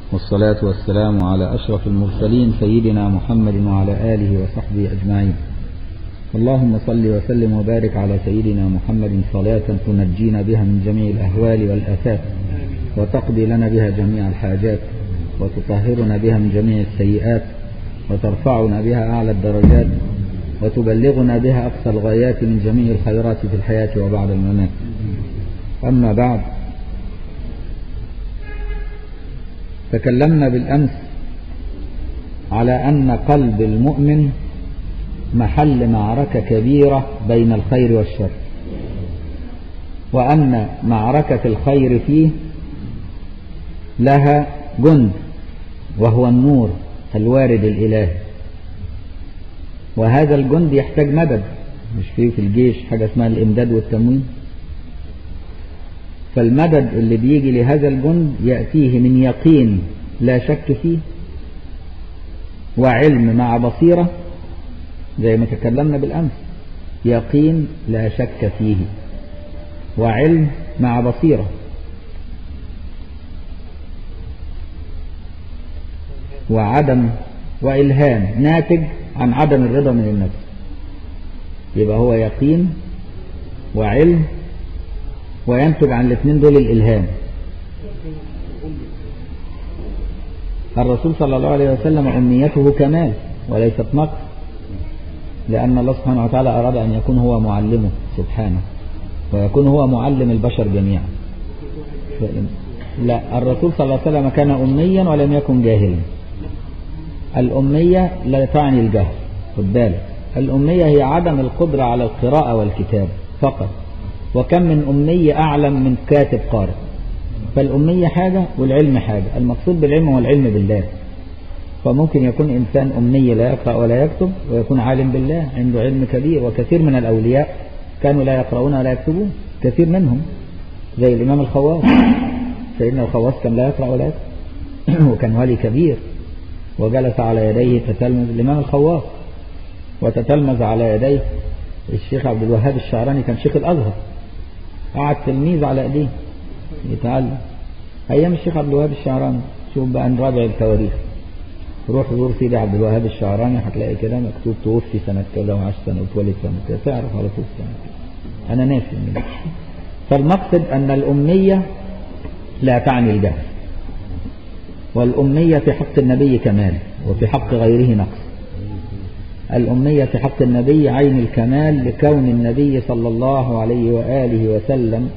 والصلاة والسلام على أشرف المرسلين سيدنا محمد وعلى آله وصحبه أجمعين. اللهم صل وسلم وبارك على سيدنا محمد صلاة تنجينا بها من جميع الأهوال والآفات، وتقضي لنا بها جميع الحاجات، وتطهرنا بها من جميع السيئات، وترفعنا بها أعلى الدرجات، وتبلغنا بها أقصى الغايات من جميع الخيرات في الحياة وبعد الممات. أما بعد، تكلمنا بالأمس على أن قلب المؤمن محل معركة كبيرة بين الخير والشر، وأن معركة الخير فيه لها جند وهو النور الوارد الإلهي، وهذا الجند يحتاج مدد. مش فيه في الجيش حاجة اسمها الإمداد والتموين؟ فالمدد اللي بيجي لهذا الجند يأتيه من يقين لا شك فيه، وعلم مع بصيرة زي ما تكلمنا بالأمس. يقين لا شك فيه وعلم مع بصيرة، وعدم وإلهام ناتج عن عدم الرضا من النفس. يبقى هو يقين وعلم، وينتج عن الاثنين دول الإلهام. الرسول صلى الله عليه وسلم أمنيته كمال وليست نقص، لأن الله سبحانه وتعالى أراد أن يكون هو معلمه سبحانه، ويكون هو معلم البشر جميعا. لا، الرسول صلى الله عليه وسلم كان أميا ولم يكن جاهلا. الأمية لا تعني الجهل، خد بالك. الأمية هي عدم القدرة على القراءة والكتاب فقط، وكم من أمي أعلم من كاتب قارئ. فالأمية حاجة والعلم حاجة. المقصود بالعلم هو العلم بالله. فممكن يكون إنسان أمي لا يقرأ ولا يكتب، ويكون عالم بالله عنده علم كبير. وكثير من الأولياء كانوا لا يقرؤون ولا يكتبون، كثير منهم، زي الإمام الخواص. سيدنا الخواص كان لا يقرأ ولا يكتب وكان ولي كبير، وجلس على يديه تتلمذ الإمام الخواص، وتتلمذ على يديه الشيخ عبد الوهاب الشعراني، كان شيخ الأزهر، قعد تلميذ على ايديه يتعلم ايام الشيخ عبد الوهاب الشعراني. شوف بقى نراجع التواريخ، روح زور سيدي عبد الوهاب الشعراني، هتلاقي كده مكتوب توفي سنة كذا وعاش سنة واتولد سنة كذا، تعرف على طول سنة كذا. انا ناسي منه. فالمقصد ان الامية لا تعني الجهل، والامية في حق النبي كمال، وفي حق غيره نقص. الأمية في حق النبي عين الكمال، لكون النبي صلى الله عليه وآله وسلم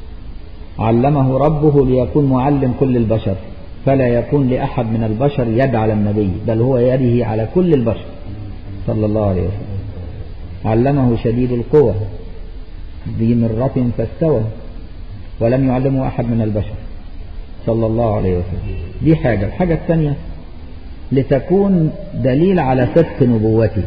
علمه ربه ليكون معلم كل البشر، فلا يكون لأحد من البشر يد على النبي، بل هو يده على كل البشر صلى الله عليه وسلم. علمه شديد القوى ذي مرة فاستوى، ولم يعلمه أحد من البشر صلى الله عليه وسلم. دي حاجة. الحاجة الثانية لتكون دليل على صدق نبوته،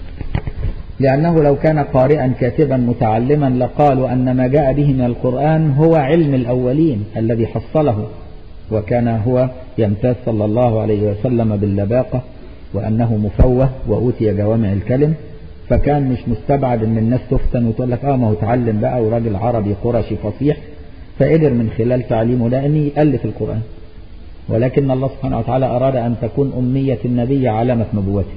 لأنه لو كان قارئا كاتبا متعلما لقالوا أن ما جاء به من القرآن هو علم الأولين الذي حصله، وكان هو يمتاز صلى الله عليه وسلم باللباقة، وأنه مفوه وأوتي جوامع الكلم. فكان مش مستبعد أن الناس تفتن وتقول لك ما هو تعلم بقى وراجل عربي قرشي فصيح، فقدر من خلال تعليمه ده أن يألف القرآن. ولكن الله سبحانه وتعالى أراد أن تكون أمية النبي علامة نبوته،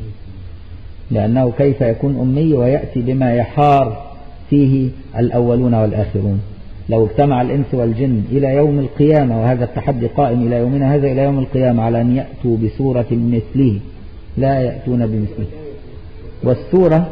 لأنه كيف يكون أمي ويأتي بما يحار فيه الأولون والآخرون؟ لو اجتمع الإنس والجن إلى يوم القيامة، وهذا التحدي قائم إلى يومنا هذا إلى يوم القيامة، على أن يأتوا بسورة مثله لا يأتون بمثله. والسورة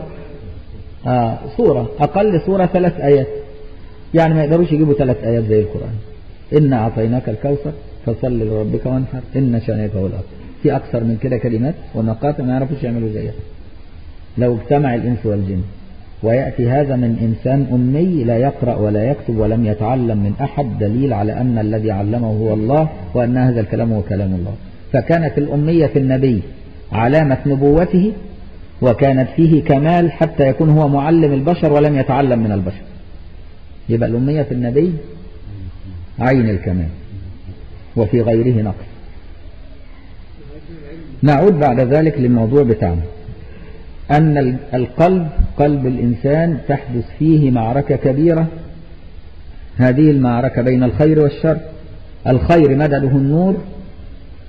سورة أقل سورة 3 آيات، يعني ما يقدروش يجيبوا 3 آيات زي القرآن. إنا أعطيناك الكوثر فصل لربك وانحر إن شانئك هو الأبتر. في أكثر من كده كلمات ونقاط ما يعرفوش يعملوا زيها. لو اجتمع الإنس والجن، ويأتي هذا من إنسان أمي لا يقرأ ولا يكتب ولم يتعلم من أحد، دليل على أن الذي علمه هو الله، وأن هذا الكلام هو كلام الله. فكانت الأمية في النبي علامة نبوته، وكانت فيه كمال حتى يكون هو معلم البشر ولم يتعلم من البشر. يبقى الأمية في النبي عين الكمال، وفي غيره نقص. نعود بعد ذلك للموضوع بتاعنا، أن القلب، قلب الإنسان تحدث فيه معركة كبيرة. هذه المعركة بين الخير والشر. الخير مدده النور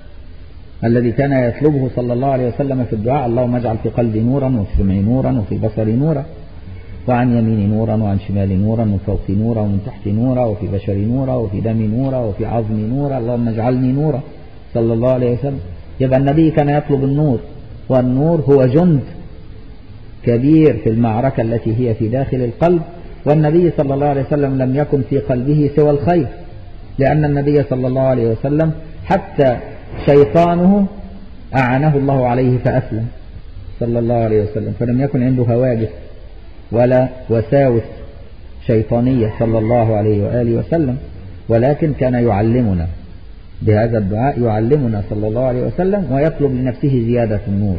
الذي كان يطلبه صلى الله عليه وسلم في الدعاء: اللهم اجعل في قلبي نورا وفي سمعي نورا وفي بصري نورا وعن يميني نورا وعن شمالي نورا ومن فوقي نورا ومن تحتي نورا وفي بشري نورا وفي دمي نورا وفي عظمي نورا، اللهم اجعلني نورا صلى الله عليه وسلم. يبقى النبي كان يطلب النور، والنور هو جند كبير في المعركة التي هي في داخل القلب. والنبي صلى الله عليه وسلم لم يكن في قلبه سوى الخير، لأن النبي صلى الله عليه وسلم حتى شيطانه أعانه الله عليه فأسلم صلى الله عليه وسلم، فلم يكن عنده هواجس ولا وساوس شيطانية صلى الله عليه وآله وسلم، ولكن كان يعلمنا بهذا الدعاء، يعلمنا صلى الله عليه وسلم ويطلب لنفسه زيادة النور.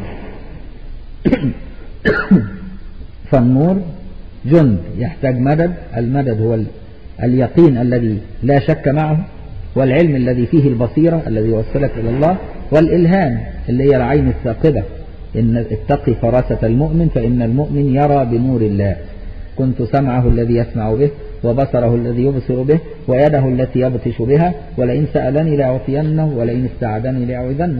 فالنور جند يحتاج مدد، المدد هو اليقين الذي لا شك معه، والعلم الذي فيه البصيرة الذي يوصلك إلى الله، والإلهام اللي هي العين الثاقبة: إن اتقي فراسة المؤمن فإن المؤمن يرى بنور الله، كنت سمعه الذي يسمع به وبصره الذي يبصر به ويده التي يبطش بها، ولئن سألني لأعطينه ولئن استعاذني لأعوذنه.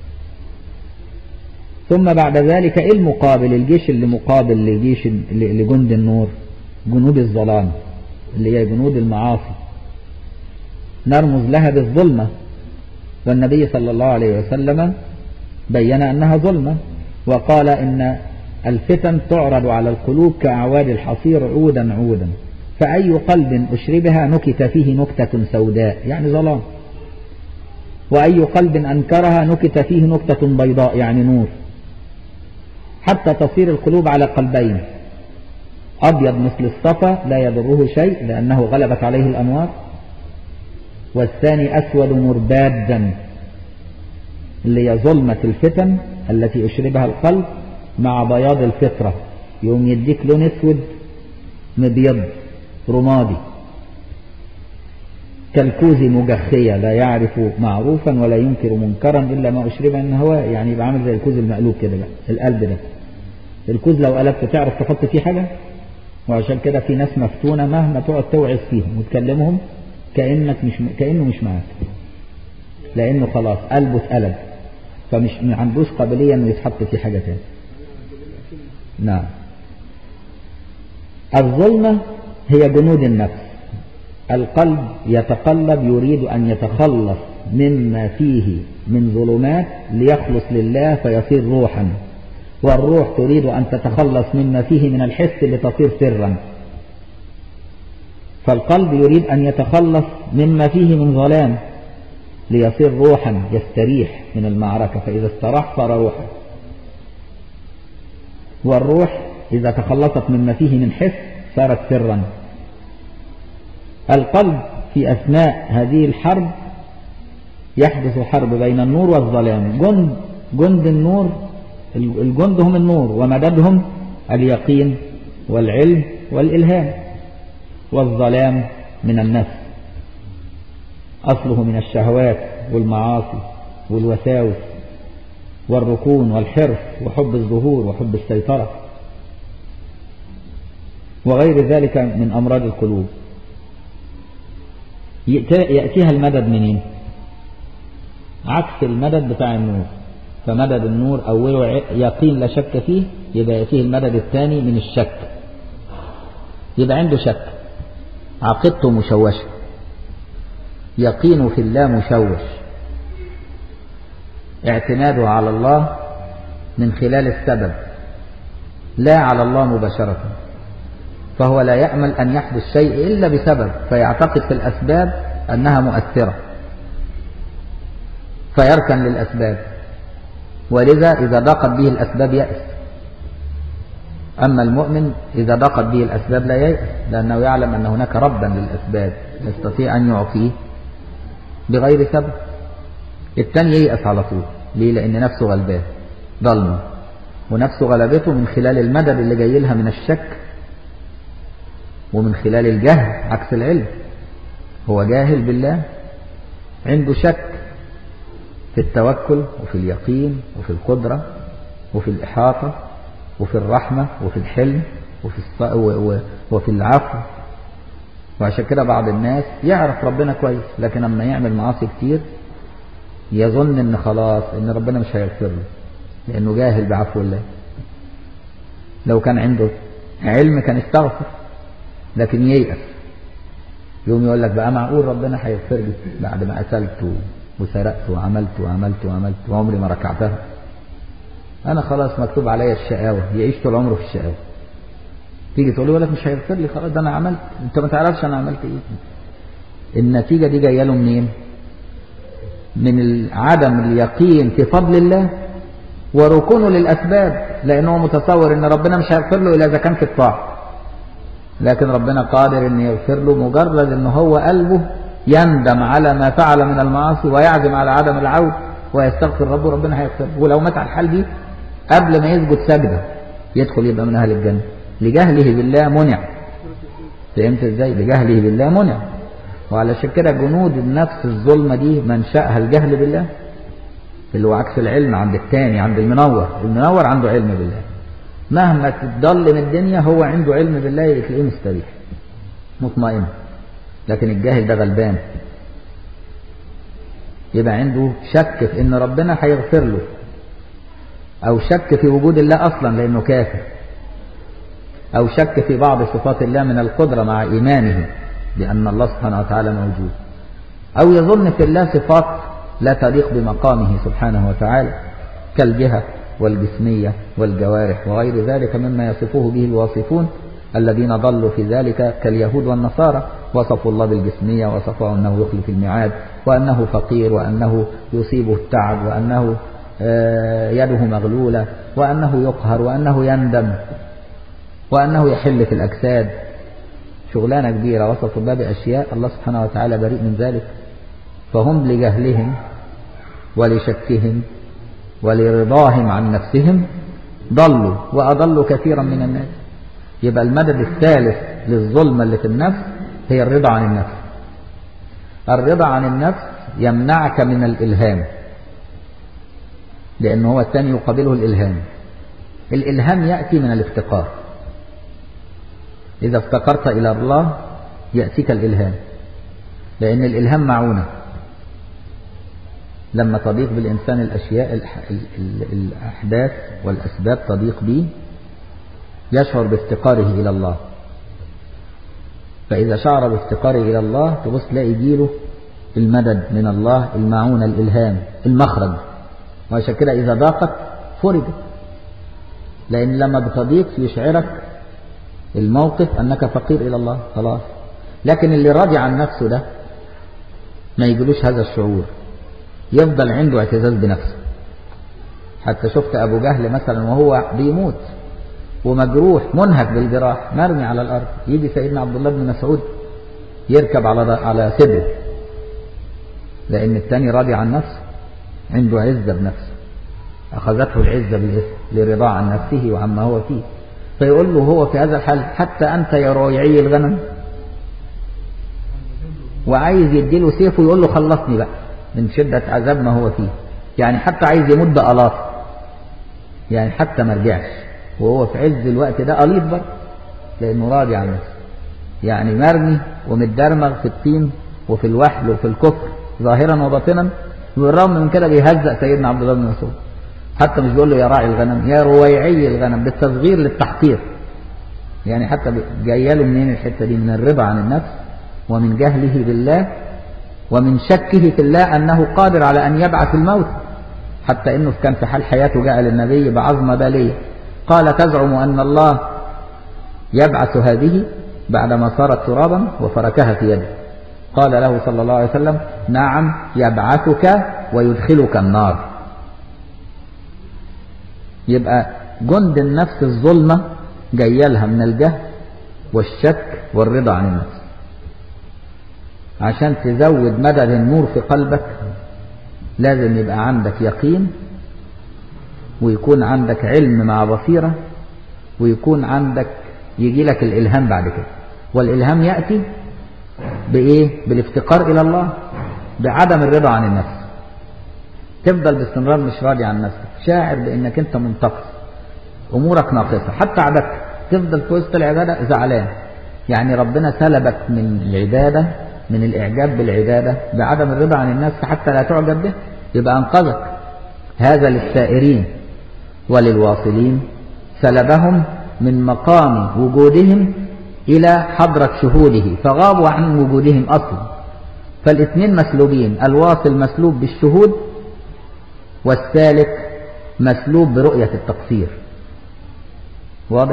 ثم بعد ذلك إيه المقابل؟ الجيش اللي مقابل لجيش لجند النور، جنود الظلام اللي هي جنود المعاصي، نرمز لها بالظلمة، والنبي صلى الله عليه وسلم بين أنها ظلمة، وقال إن الفتن تعرض على القلوب كأعواد الحصير عودا عودا، فأي قلب أشربها نكت فيه نكتة سوداء يعني ظلام، وأي قلب أنكرها نكت فيه نكتة بيضاء يعني نور، حتى تصير القلوب على قلبين: أبيض مثل الصفا لا يضره شيء لأنه غلبت عليه الأنوار، والثاني أسود مربادا اللي هي ظلمة الفتن التي أشربها القلب مع بياض الفطرة، يوم يديك لون أسود مبيض رمادي كالكوز مجخية لا يعرف معروفا ولا ينكر منكرا إلا ما أشرب من هواه، يعني يبقى عامل زي الكوز المقلوب كده بقى. القلب ده الكوز لو قلبت تعرف تحط فيه حاجة، وعشان كده في ناس مفتونة مهما تقعد توعظ فيهم وتكلمهم كأنه مش معاك، لأنه خلاص قلبه اتقلب، فمش عندوش قابلية إنه يتحط فيه حاجة تاني. نعم. الظلمة هي جنود النفس، القلب يتقلب يريد أن يتخلص مما فيه من ظلمات ليخلص لله فيصير روحا، والروح تريد أن تتخلص مما فيه من الحس لتصير سرا، فالقلب يريد أن يتخلص مما فيه من ظلام ليصير روحا يستريح من المعركة، فإذا استراح صار روحا، والروح إذا تخلصت مما فيه من حس صارت سرا. القلب في أثناء هذه الحرب يحدث حرب بين النور والظلام، جند النور، الجند هم النور ومددهم اليقين والعلم والإلهام، والظلام من النفس أصله من الشهوات والمعاصي والوساوس والركون والحرص وحب الظهور وحب السيطرة وغير ذلك من أمراض القلوب. يأتيها المدد منين؟ عكس المدد بتاع النور، فمدد النور أوله يقين لا شك فيه، يبقى يأتيه المدد الثاني من الشك، يبقى عنده شك، عقيدته مشوشة، يقينه في الله مشوش، اعتماده على الله من خلال السبب لا على الله مباشرة، فهو لا يأمل أن يحدث شيء إلا بسبب، فيعتقد في الأسباب أنها مؤثرة فيركن للأسباب، ولذا إذا ضاقت به الأسباب يأس. أما المؤمن إذا ضاقت به الأسباب لا ييأس، لأنه يعلم أن هناك ربا للأسباب يستطيع أن يعطيه بغير سبب. الثاني ييأس على طول، ليه؟ لأن نفسه غلبان ظلمه، ونفسه غلبته من خلال المدد اللي جاي لها من الشك ومن خلال الجهل عكس العلم. هو جاهل بالله، عنده شك في التوكل وفي اليقين وفي القدرة وفي الإحاطة وفي الرحمة وفي الحلم وفي العفو. وعشان كده بعض الناس يعرف ربنا كويس، لكن لما يعمل معاصي كتير يظن ان خلاص ان ربنا مش هيغفر له لانه جاهل بعفو الله. لو كان عنده علم كان استغفر، لكن ييأس، يوم يقول لك بقى معقول ربنا هيغفر لي بعد ما قتلت وسرقت وعملت وعمري ما ركعتها، انا خلاص مكتوب عليا الشقاوه، يعيش طول عمره في الشقاوه. تيجي تقول له لك مش هيغفر لي، خلاص ده انا عملت، انت ما تعرفش انا عملت ايه. النتيجه دي جايه له منين؟ من عدم اليقين في فضل الله وركونه للاسباب، لانه متصور ان ربنا مش هيغفر له الا اذا كان في الطاعه، لكن ربنا قادر ان يغفر له مجرد ان هو قلبه يندم على ما فعل من المعاصي ويعزم على عدم العود ويستغفر ربه، ربنا هيغفر له. ولو مات على الحال دي قبل ما يسجد سجده يدخل يبقى من اهل الجنه، لجهله بالله منع. فهمت ازاي؟ لجهله بالله منع. وعلشان كده جنود النفس الظلمه دي منشأها الجهل بالله، اللي هو عكس العلم عند الثاني، عند المنور عنده علم بالله، مهما تضل من الدنيا هو عنده علم بالله تلاقيه مستريح مطمئن. لكن الجاهل ده غلبان، يبقى عنده شك في ان ربنا هيغفر له، او شك في وجود الله اصلا لانه كافر، او شك في بعض صفات الله من القدرة مع ايمانه بان الله سبحانه وتعالى موجود، او يظن في الله صفات لا تليق بمقامه سبحانه وتعالى كالجهة والجسمية والجوارح وغير ذلك مما يصفه به الواصفون الذين ضلوا في ذلك كاليهود والنصارى. وصفوا الله بالجسمية، وصفوا أنه يخلف الميعاد، وأنه فقير، وأنه يصيبه التعب، وأنه يده مغلولة، وأنه يقهر، وأنه يندم، وأنه يحل في الأجساد. شغلانة كبيرة، وصفوا الله بأشياء الله سبحانه وتعالى بريء من ذلك. فهم لجهلهم ولشكهم ولرضاهم عن نفسهم ضلوا وأضلوا كثيرا من الناس. يبقى المدد الثالث للظلمة اللي في النفس هي الرضا عن النفس. الرضا عن النفس يمنعك من الإلهام، لأن هو الثاني يقابله الإلهام. الإلهام يأتي من الافتقار، إذا افتقرت إلى الله يأتيك الإلهام، لأن الإلهام معونة. لما تضيق بالإنسان الأشياء الأحداث والأسباب تضيق به يشعر بافتقاره إلى الله، فإذا شعر بافتقاره إلى الله تبص تلاقي يجيله المدد من الله، المعونة، الإلهام، المخرج. وعشان كده إذا ضاقت فرجت، لأن لما بتضيق يشعرك الموقف أنك فقير إلى الله خلاص. لكن اللي راضي عن نفسه ده ما يجيلوش هذا الشعور، يفضل عنده اعتزاز بنفسه. حتى شفت أبو جهل مثلا وهو بيموت ومجروح منهك بالجراح مرمي على الأرض، يجي سيدنا عبد الله بن مسعود يركب على صدره، لأن الثاني راضي عن نفسه، عنده عزة بنفسه، أخذته العزة بالإثم لرضا عن نفسه وعما هو فيه. فيقول له هو في هذا الحال حتى أنت يا رويعي الغنم، وعايز يديله سيفه يقول له خلصني بقى من شدة عذاب ما هو فيه. يعني حتى عايز يمد ألاط، يعني حتى ما رجعش وهو في عز الوقت ده أليط برضه، لأنه راضي عن نفسه، يعني مرمي ومتدرمغ في الطين وفي الوحل وفي الكفر ظاهرا وباطنا، والرغم من كده بيهزأ سيدنا عبد الله بن مسعود. حتى مش بيقول له يا راعي الغنم، يا رويعي الغنم، بالتصغير للتحقير. يعني حتى جايه له منين الحته دي؟ من الرضا عن النفس، ومن جهله بالله، ومن شكه في الله أنه قادر على أن يبعث الموت. حتى إنه كان في حال حياته جاء للنبي بعظمة بالية قال تزعم أن الله يبعث هذه بعدما صارت ترابا وفركها في يده؟ قال له صلى الله عليه وسلم نعم يبعثك ويدخلك النار. يبقى جند النفس الظلمة جايه لها من الجهل والشك والرضا عن النفس. عشان تزود مدد النور في قلبك لازم يبقى عندك يقين، ويكون عندك علم مع بصيرة، ويكون عندك يجي لك الإلهام بعد كده. والإلهام يأتي بإيه؟ بالافتقار إلى الله، بعدم الرضا عن النفس. تفضل باستمرار مش راضي عن نفسك، شاعر بأنك أنت منتقص، أمورك ناقصة، حتى عبادتك تفضل في وسط العبادة زعلان. يعني ربنا سلبك من العبادة، من الإعجاب بالعبادة بعدم الرضا عن النفس حتى لا تعجب به. يبقى أنقذك. هذا للسائرين، وللواصلين سلبهم من مقام وجودهم إلى حضرة شهوده فغابوا عن وجودهم أصلا. فالاثنين مسلوبين، الواصل مسلوب بالشهود، والسالك مسلوب برؤية التقصير. واضح؟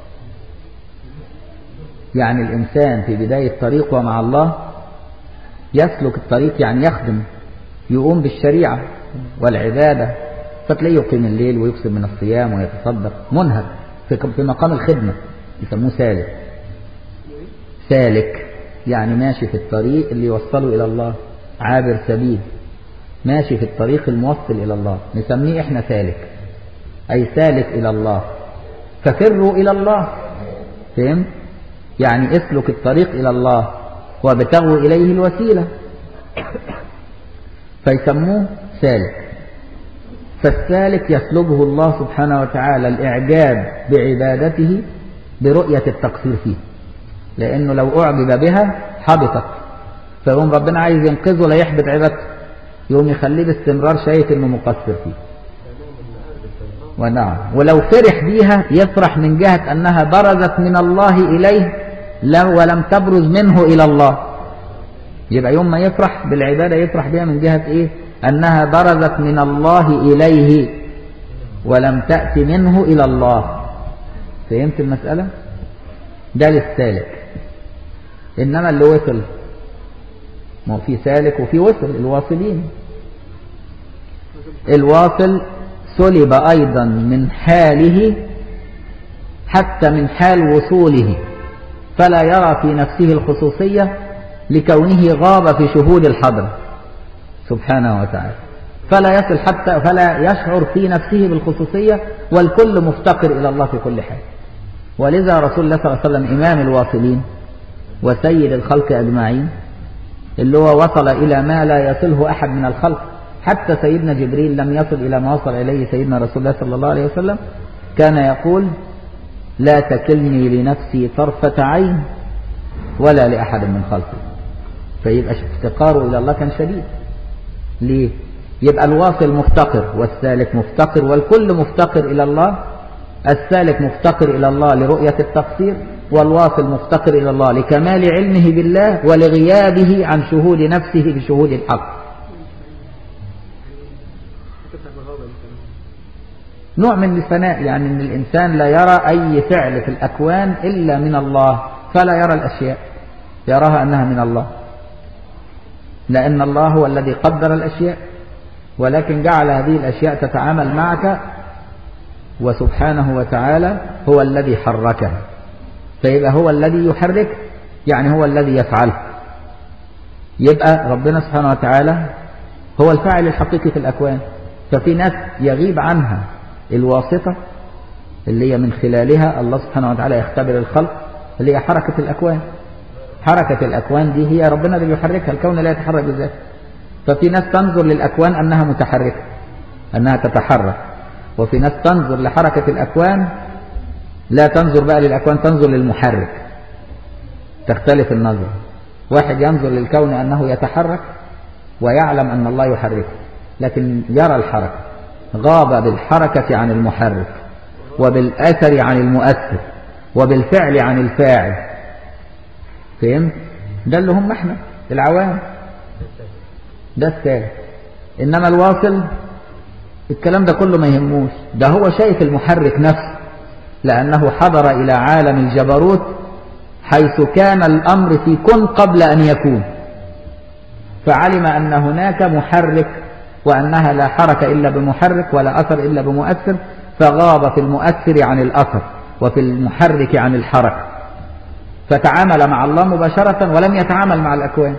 يعني الإنسان في بداية طريقه مع الله يسلك الطريق، يعني يخدم، يقوم بالشريعة والعبادة، فتلاقيه يقيم الليل ويكسب من الصيام ويتصدق، منهك في مقام الخدمة، يسموه سالك. سالك يعني ماشي في الطريق اللي يوصله إلى الله، عابر سبيل، ماشي في الطريق الموصل إلى الله، نسميه إحنا سالك، أي سالك إلى الله. ففروا إلى الله، فهمت؟ يعني اسلك الطريق إلى الله وابتغوا إليه الوسيلة، فيسموه سالك. فالسالك يسلبه الله سبحانه وتعالى الإعجاب بعبادته برؤية التقصير فيه، لأنه لو أعجب بها حبطت، فيقوم ربنا عايز ينقذه لا يحبط عبادته، يقوم يخليه باستمرار شايف إنه مقصر فيه. ونعم، ولو فرح بيها يفرح من جهة أنها برزت من الله إليه ولم تبرز منه إلى الله. يبقى يوم ما يفرح بالعبادة يفرح بها من جهة إيه؟ أنها برزت من الله إليه ولم تأتي منه إلى الله. فهمت المسألة؟ ده للسالك. إنما اللي وصل، ما هو في سالك وفي وصل، الواصلين. الواصل سلب أيضا من حاله حتى من حال وصوله، فلا يرى في نفسه الخصوصية لكونه غاب في شهود الحضرة سبحانه وتعالى، فلا يصل حتى فلا يشعر في نفسه بالخصوصية، والكل مفتقر إلى الله في كل حال. ولذا رسول الله صلى الله عليه وسلم إمام الواصلين وسيد الخلق أجمعين، اللي هو وصل إلى ما لا يصله أحد من الخلق. حتى سيدنا جبريل لم يصل إلى ما وصل إليه سيدنا رسول الله صلى الله عليه وسلم، كان يقول: لا تكلني لنفسي طرفة عين ولا لأحد من خلقي. فيبقى افتقاره إلى الله كان شديد. ليه؟ يبقى الواصل مفتقر والسالك مفتقر، والكل مفتقر إلى الله. السالك مفتقر إلى الله لرؤية التقصير، والواصل مفتقر إلى الله لكمال علمه بالله ولغيابه عن شهود نفسه بشهود الحق. نوع من الفناء، يعني أن الإنسان لا يرى أي فعل في الأكوان إلا من الله، فلا يرى الأشياء، يراها أنها من الله، لأن الله هو الذي قدر الأشياء، ولكن جعل هذه الأشياء تتعامل معك، وسبحانه وتعالى هو الذي حركها. فيبقى هو الذي يحرك، يعني هو الذي يفعله. يبقى ربنا سبحانه وتعالى هو الفاعل الحقيقي في الأكوان. ففي ناس يغيب عنها الواسطة اللي هي من خلالها الله سبحانه وتعالى يختبر الخلق، اللي هي حركة الأكوان. حركة الأكوان دي هي ربنا اللي يحركها، الكون لا يتحرك بذاته. ففي ناس تنظر للأكوان أنها متحركة، أنها تتحرك، وفي ناس تنظر لحركة الأكوان لا تنظر بقى للأكوان، تنظر للمحرك، تختلف النظر. واحد ينظر للكون أنه يتحرك ويعلم أن الله يحركه، لكن يرى الحركة، غاب بالحركة عن المحرك، وبالأثر عن المؤثر، وبالفعل عن الفاعل. فهمت؟ ده اللي هم احنا العوام، ده السالك. إنما الواصل الكلام ده كله ما يهموش، ده هو شايف المحرك نفسه، لأنه حضر إلى عالم الجبروت حيث كان الأمر في كن قبل أن يكون، فعلم أن هناك محرك، وأنها لا حركة إلا بمحرك ولا أثر إلا بمؤثر، فغاب في المؤثر عن الأثر وفي المحرك عن الحركة، فتعامل مع الله مباشرة ولم يتعامل مع الأكوان.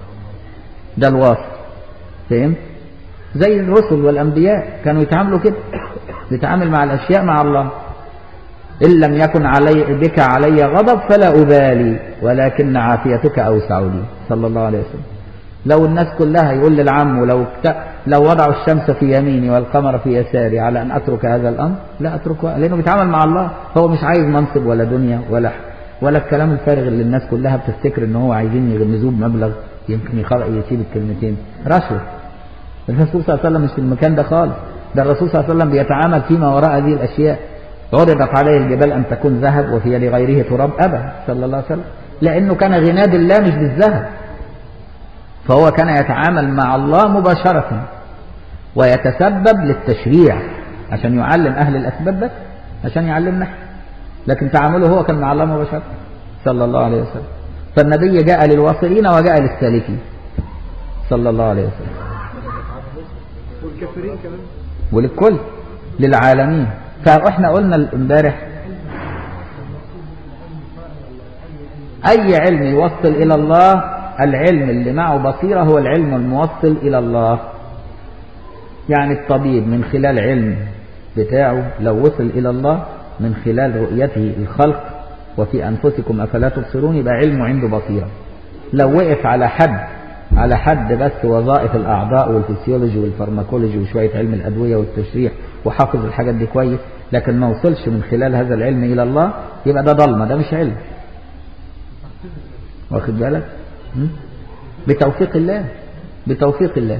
ده الواصل. فهمت؟ زي الرسل والأنبياء كانوا يتعاملوا كده، يتعامل مع الأشياء مع الله. إن لم يكن بك علي غضب فلا أبالي ولكن عافيتك أوسع لي، صلى الله عليه وسلم. لو الناس كلها يقول للعم لو وضعوا الشمس في يميني والقمر في يساري على أن أترك هذا الأمر لا أتركه، لأنه بيتعامل مع الله. هو مش عايز منصب ولا دنيا ولا الكلام الفارغ اللي الناس كلها بتفتكر إن هو عايزين يغمزوه بمبلغ يمكن يسيب الكلمتين. رشوة، الرسول صلى الله عليه وسلم مش في المكان ده خالص، ده الرسول صلى الله عليه وسلم بيتعامل فيما وراء هذه الأشياء. عرضت عليه الجبال أن تكون ذهب وفي لغيره تراب، أبى صلى الله عليه وسلم، لأنه كان غنى بالله مش بالذهب، فهو كان يتعامل مع الله مباشرة ويتسبب للتشريع عشان يعلم أهل الأسباب بس، عشان يعلمنا، لكن تعامله هو كان مع الله مباشرة صلى الله عليه وسلم. فالنبي جاء للواصلين وجاء للسالكين صلى الله عليه وسلم، والكافرين كمان، وللكل، للعالمين. فاحنا قلنا امبارح أي علم يوصل إلى الله، العلم اللي معه بصيرة هو العلم الموصل إلى الله. يعني الطبيب من خلال علم بتاعه لو وصل إلى الله من خلال رؤيته الخلق وفي أنفسكم أفلا تبصرون، يبقى علمه عنده بصيرة. لو وقف على حد بس وظائف الأعضاء والفسيولوجي والفارماكولوجي وشوية علم الأدوية والتشريح وحافظ الحاجات دي كويس، لكن ما وصلش من خلال هذا العلم إلى الله، يبقى ده ضلمة، ده مش علم. واخد بالك؟ بتوفيق الله، بتوفيق الله.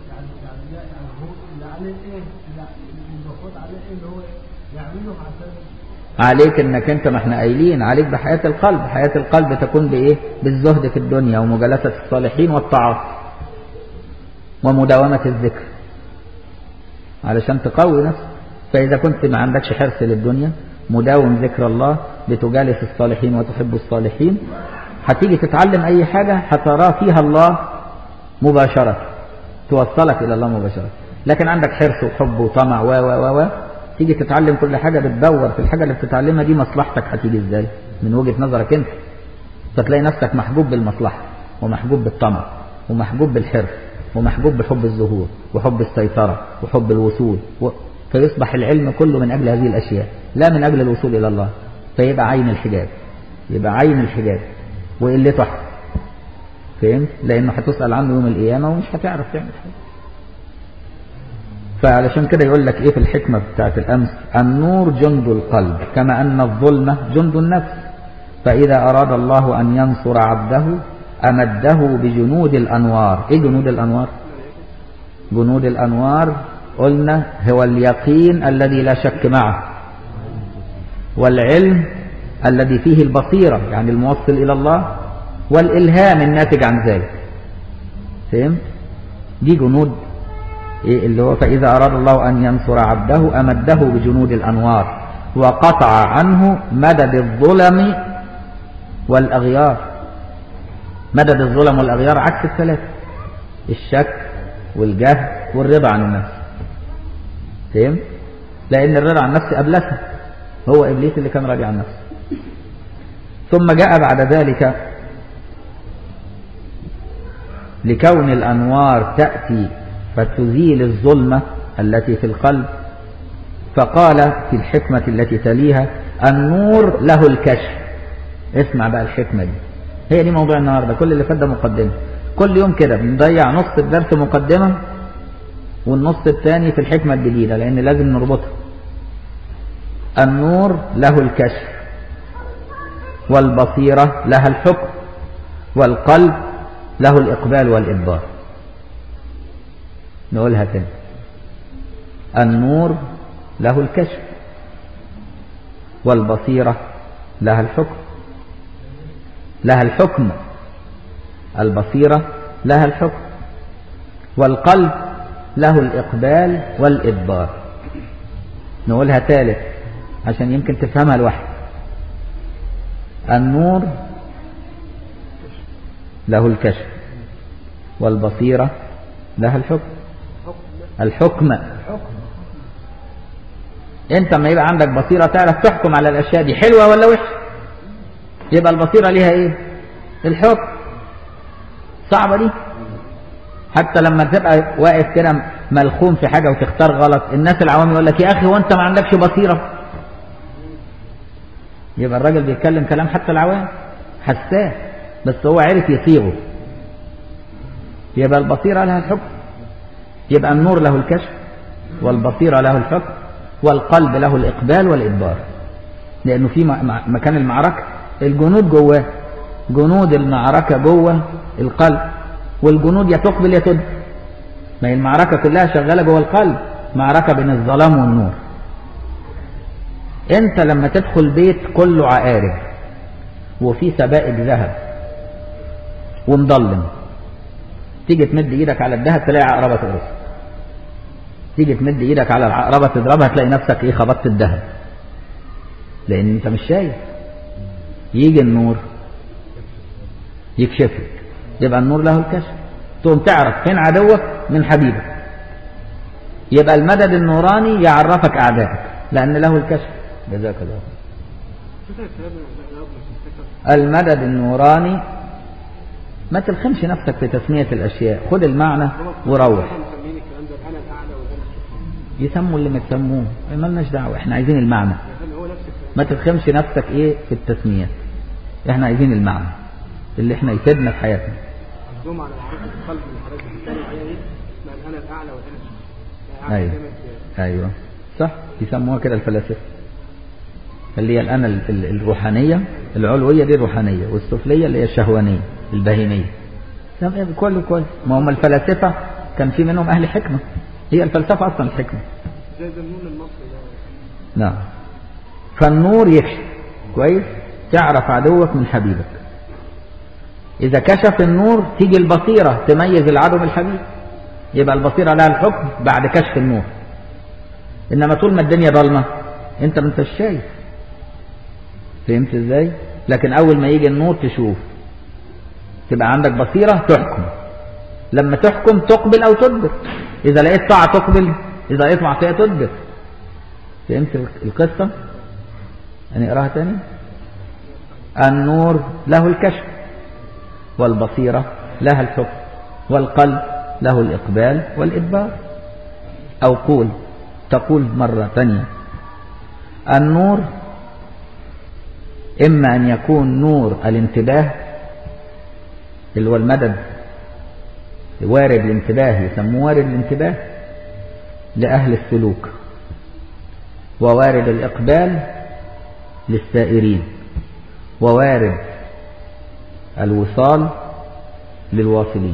عليك انك انت، ما احنا قايلين عليك بحياة القلب. حياة القلب تكون بايه؟ بالزهد في الدنيا ومجالسة الصالحين والطاعات ومداومة الذكر علشان تقوي نفسك. فاذا كنت ما عندكش حرص للدنيا، مداوم ذكر الله، بتجالس الصالحين وتحب الصالحين، هتيجي تتعلم اي حاجة هترى فيها الله مباشرة، توصلك الى الله مباشرة. لكن عندك حرص وحب وطمع و تيجي تتعلم كل حاجة، بتدور في الحاجة اللي بتتعلمها دي مصلحتك هتيجي ازاي من وجهة نظرك انت، فتلاقي نفسك محجوب بالمصلحة ومحجوب بالطمع ومحجوب بالحرص ومحجوب بحب الظهور وحب السيطرة وحب الوصول فيصبح العلم كله من أجل هذه الأشياء لا من أجل الوصول إلى الله، فيبقى عين الحجاب، يبقى عين الحجاب وقلته تحت، فهمت؟ لأنه هتسأل عنه يوم القيامة ومش هتعرف تعمل حاجة. فعلشان كده يقول لك ايه في الحكمة بتاعت الأمس: النور جند القلب كما أن الظلمة جند النفس، فإذا أراد الله أن ينصر عبده أمده بجنود الأنوار. ايه جنود الأنوار؟ جنود الأنوار قلنا هو اليقين الذي لا شك معه، والعلم الذي فيه البصيرة يعني الموصل إلى الله، والإلهام الناتج عن ذلك، فهمت؟ دي جنود إيه اللي هو فإذا أراد الله أن ينصر عبده أمده بجنود الأنوار وقطع عنه مدد الظلم والأغيار. مدد الظلم والأغيار عكس الثلاثة: الشك والجهل والرضا عن النفس، فهمت؟ لأن الرضا عن النفس أبلسه، هو إبليس اللي كان راضي عن نفسه. ثم جاء بعد ذلك لكون الأنوار تأتي فتزيل الظلمة التي في القلب، فقال في الحكمة التي تليها: النور له الكشف. اسمع بقى الحكمة دي، هي دي موضوع النهاردة. كل اللي فات ده مقدمة، كل يوم كده بنضيع نص الدرس مقدمة والنص الثاني في الحكمة الجديدة، لأن لازم نربطها. النور له الكشف، والبصيرة لها الحكم، والقلب له الإقبال والإدبار. نقولها تاني: النور له الكشف، والبصيرة لها الحكم، لها الحكم، البصيرة لها الحكم، والقلب له الإقبال والإدبار. نقولها ثالث عشان يمكن تفهمها لوحدك: النور له الكشف، والبصيرة لها الحكم. الحكم، انت ما يبقى عندك بصيرة تعرف تحكم على الاشياء دي حلوة ولا وحشة، يبقى البصيرة ليها ايه؟ الحكم. صعبة دي، حتى لما تبقى واقف كده ملخوم في حاجة وتختار غلط، الناس العوام يقول لك: يا اخي وانت ما عندكش بصيرة. يبقى الراجل بيتكلم كلام حتى العوام حساه، بس هو عرف يصيغه. يبقى البصيرة لها الحكم، يبقى النور له الكشف، والبصيرة له الحكم، والقلب له الإقبال والإدبار. لأنه في مكان المعركة الجنود جواه، جنود المعركة جوه القلب، والجنود يا تقبل يا تدبر. ما هي المعركة كلها شغالة جوه القلب، معركة بين الظلام والنور. انت لما تدخل بيت كله عقارب وفي سبائك ذهب ومضلم، تيجي تمد ايدك على الذهب تلاقي عقربة تقرص، تيجي تمد ايدك على العقربة تضربها تلاقي نفسك ايه خبطت الذهب، لان انت مش شايف. يجي النور يكشفك، يبقى النور له الكشف، تقوم تعرف فين عدوك من حبيبك، يبقى المدد النوراني يعرفك اعدائك لان له الكشف. جزاك الله. المدد النوراني ما تلخمش نفسك في تسمية الاشياء، خد المعنى وروح. يسموا اللي ما تسموه، ما لناش دعوه، احنا عايزين المعنى. ما تلخمش نفسك ايه في التسميات، احنا عايزين المعنى اللي احنا يفيدنا في حياتنا. قصدهم على حركة القلب من حركة الثاني هي ايه؟ اسمها الأنا الأعلى والأنا السفلى. ايوه صح، يسموها كده الفلاسفة، اللي هي الأنا الروحانية العلوية دي الروحانية، والسفلية اللي هي الشهوانية البهيمية. كله كويس، ما هم الفلاسفة كان في منهم أهل حكمة، هي الفلسفة أصلا الحكمة. زي النور المصري ده. نعم. فالنور يكشف كويس، تعرف عدوك من حبيبك. إذا كشف النور تيجي البصيرة تميز العدو من الحبيب، يبقى البصيرة لها الحكم بعد كشف النور. إنما طول ما الدنيا ظلمة أنت ما انتش شايف. فهمت إزاي؟ لكن أول ما يجي النور تشوف، تبقى عندك بصيرة تحكم. لما تحكم تقبل أو تدبر، إذا لقيت طاعة تقبل، إذا لقيت معصية تدبر. فهمت القصة؟ يعني اقراها تاني. النور له الكشف، والبصيرة لها الحكم، والقلب له الإقبال والإدبار. أو تقول مرة ثانية، النور إما أن يكون نور الانتباه اللي هو المدد، وارد الانتباه يسموه وارد الانتباه لأهل السلوك، ووارد الإقبال للسائرين، ووارد الوصال للواصلين.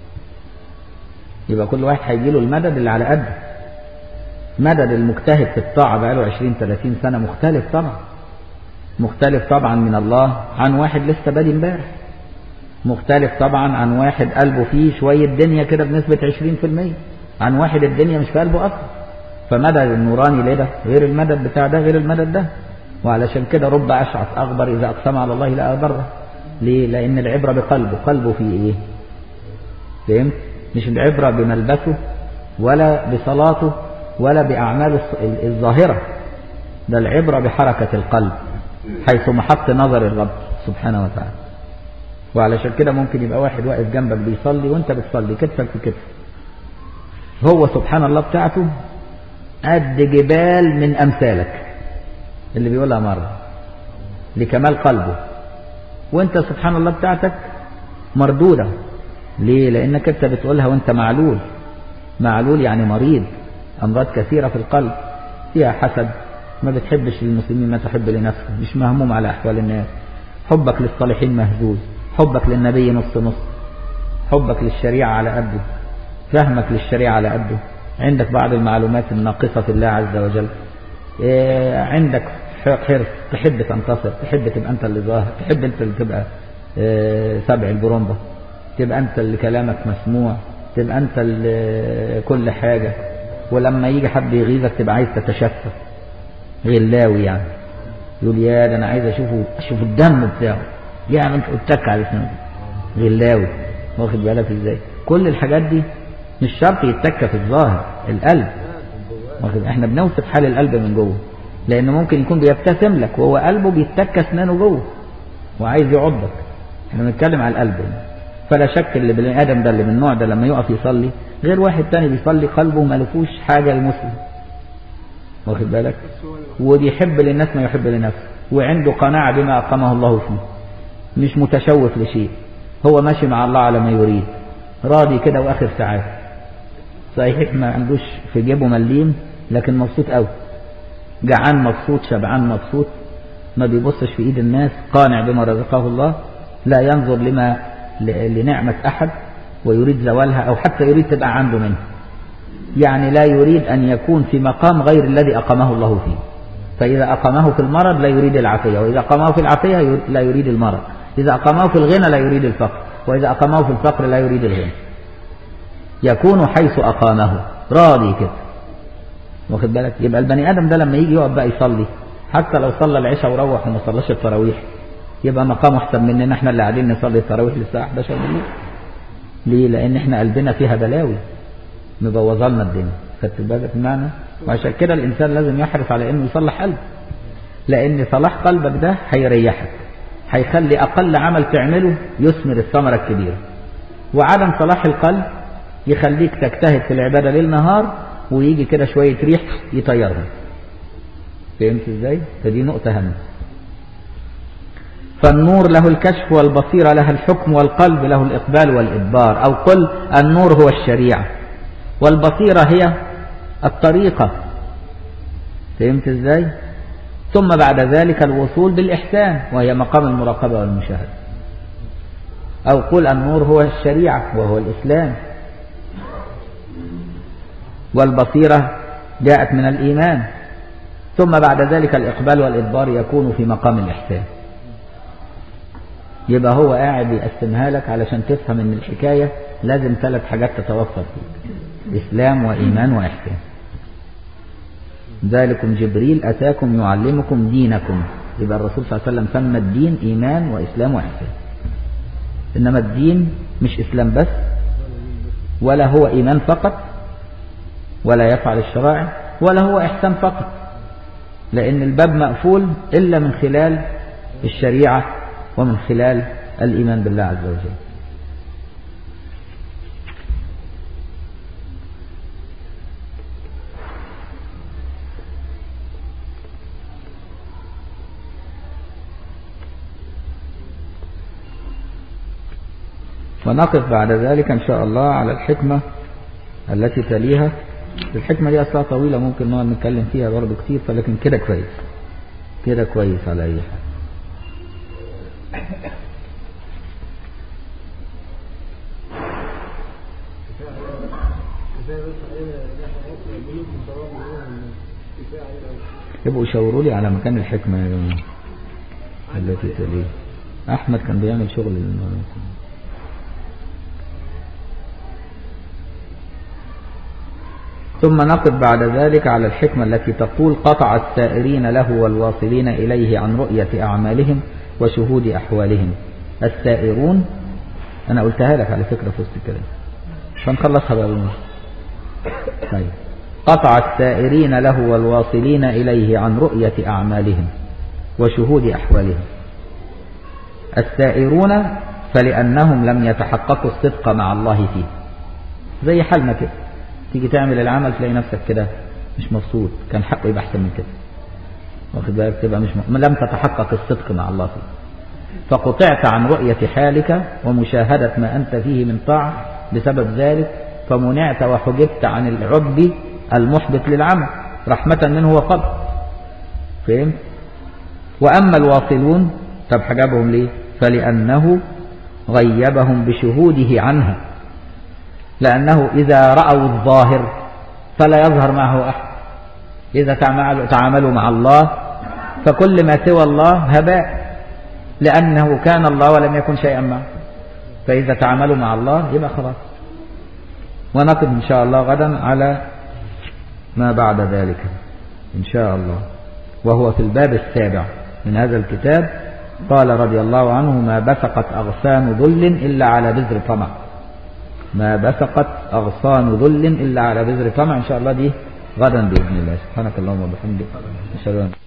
يبقى كل واحد هيجيله المدد اللي على قده. مدد المجتهد في الطاعة بقاله 20-30 سنة مختلف طبعا، مختلف طبعا من الله عن واحد لسه بادئ امبارح، مختلف طبعا عن واحد قلبه فيه شوية دنيا كده بنسبة 20%، عن واحد الدنيا مش في قلبه أصلا. فمدد النوراني ليه غير المدد بتاع ده غير المدد ده. وعلشان كده رب أشعث أغبر إذا أقسم على الله لا أبره. ليه؟ لأن العبرة بقلبه، قلبه فيه إيه؟ فهمت؟ مش العبرة بملبسه ولا بصلاته ولا بأعماله الظاهرة، ده العبرة بحركة القلب حيث محط نظر الرب سبحانه وتعالى. وعلشان كده ممكن يبقى واحد واقف جنبك بيصلي وانت بتصلي كتفك في كتف، هو سبحان الله بتاعته قد جبال من أمثالك اللي بيقولها مرة لكمال قلبه، وانت سبحان الله بتاعتك مردودة. ليه؟ لأنك انت بتقولها وانت معلول. معلول يعني مريض، أمراض كثيرة في القلب، فيها حسد، ما بتحبش للمسلمين ما تحب لنفسك، مش مهموم على أحوال الناس، حبك للصالحين مهزوز، حبك للنبي نص نص، حبك للشريعة على قده، فهمك للشريعة على قده، عندك بعض المعلومات الناقصة في الله عز وجل، عندك حرص، تحب تنتصر، تحب تبقى أنت اللي ظاهر، تحب أنت اللي تبقى سبع البرومبة، تبقى أنت اللي كلامك مسموع، تبقى أنت اللي كل حاجة. ولما يجي حد يغيظك تبقى عايز تتشفى، غلاوي يعني، يقول يا ده أنا عايز أشوف الدم بتاعه، يعني أنت اتك على اسمه غلاوي. واخد بالك إزاي؟ كل الحاجات دي مش شرط يتك في الظاهر، القلب. احنا بنوصف حال القلب من جوه، لأنه ممكن يكون بيبتسم لك وهو قلبه بيتك أسنانه جوه وعايز يعضك. احنا بنتكلم على القلب يعني. فلا شك اللي بني آدم ده اللي من النوع ده لما يقف يصلي غير واحد تاني بيصلي قلبه ما لفوش حاجة المسلم، واخد بالك، وبيحب للناس ما يحب لنفسه، وعنده قناعة بما أقامه الله فيه، مش متشوف لشيء، هو ماشي مع الله على ما يريد، راضي كده وآخر ساعات. صحيح ما عندوش في جيبه مليم لكن مبسوط قوي، جعان مبسوط، شبعان مبسوط، ما بيبصش في ايد الناس، قانع بما رزقه الله، لا ينظر لنعمة أحد ويريد زوالها أو حتى يريد تبقى عنده منه، يعني لا يريد أن يكون في مقام غير الذي أقامه الله فيه. فإذا أقامه في المرض لا يريد العافية، وإذا أقامه في العافية لا يريد المرض، إذا أقامه في الغنى لا يريد الفقر، وإذا أقامه في الفقر لا يريد الغنى. يكون حيث أقامه راضي كده، واخد بالك؟ يبقى البني آدم ده لما يجي يقعد بقى يصلي، حتى لو صلى العشاء وروح وما صلاش التراويح، يبقى مقامه أحسن مننا احنا اللي قاعدين نصلي التراويح للساعة 11 بالليل. ليه؟ لأن احنا قلبنا فيها بلاوي مبوظه لنا الدنيا. خدت بالك المعنى؟ وعشان كده الإنسان لازم يحرص على إنه يصلح قلبه، لأن صلاح قلبك ده هيريحك، هيخلي أقل عمل تعمله يثمر الثمرة الكبيرة. وعدم صلاح القلب يخليك تجتهد في العبادة ليل نهار، ويجي كده شوية ريح يطيرها. فهمت ازاي؟ فدي نقطة هامة. فالنور له الكشف، والبصيرة لها الحكم، والقلب له الإقبال والإدبار. أو قل النور هو الشريعة، والبصيرة هي الطريقة. فهمت ازاي؟ ثم بعد ذلك الوصول بالإحسان، وهي مقام المراقبة والمشاهدة. أو قل النور هو الشريعة وهو الإسلام، والبصيرة جاءت من الإيمان، ثم بعد ذلك الإقبال والإدبار يكون في مقام الإحسان. يبقى هو قاعد يقسمها لك علشان تفهم ان الحكاية لازم 3 حاجات تتوفر فيك: إسلام وإيمان وإحسان. ذلكم جبريل أتاكم يعلمكم دينكم. يبقى الرسول صلى الله عليه وسلم سمى الدين إيمان وإسلام وإحسان. إنما الدين مش إسلام بس، ولا هو إيمان فقط، ولا يفعل الشرائع، ولا هو إحسان فقط، لأن الباب مقفول إلا من خلال الشريعة ومن خلال الإيمان بالله عز وجل. ونقف بعد ذلك إن شاء الله على الحكمة التي تليها. الحكمة دي أصلا طويلة، ممكن نقعد نتكلم فيها برضه كتير، فلكن كده كويس، كده كويس على أي حال. يبقوا يشاوروا لي على مكان الحكمة يا جماعة التي تليها. أحمد كان بيعمل شغل ثم نقف بعد ذلك على الحكمة التي تقول: قطع السائرين له والواصلين إليه عن رؤية أعمالهم وشهود أحوالهم. السائرون أنا قلتها لك على فكرة في وسط الكلام، فنخلصها بقى بالنص. طيب، قطع السائرين له والواصلين إليه عن رؤية أعمالهم وشهود أحوالهم. السائرون فلأنهم لم يتحققوا الصدق مع الله فيه، زي حالنا كده، تيجي تعمل العمل تلاقي نفسك كده مش مبسوط، كان حقه يبقى أحسن من كده، واخد بالك؟ تبقى لم تتحقق الصدق مع الله فيه، فقطعت عن رؤية حالك ومشاهدة ما أنت فيه من طاعة بسبب ذلك، فمنعت وحجبت عن العجب المحبط للعمل رحمة منه وفضل. فهمت؟ وأما الواصلون طب حجبهم ليه؟ فلأنه غيبهم بشهوده عنها، لأنه إذا رأوا الظاهر فلا يظهر معه أحد. إذا تعاملوا مع الله فكل ما سوى الله هباء، لأنه كان الله ولم يكن شيئا معه. فإذا تعاملوا مع الله يبقى خلاص. ونقف إن شاء الله غدا على ما بعد ذلك إن شاء الله، وهو في الباب السابع من هذا الكتاب. قال رضي الله عنه: ما بثقت أغصان ذل إلا على بذر طمع. ما بثقت أغصان ذل إلا على بذر طمع. إن شاء الله دي غدا بإذن الله. سبحانك اللهم وبحمدك، أشهد أن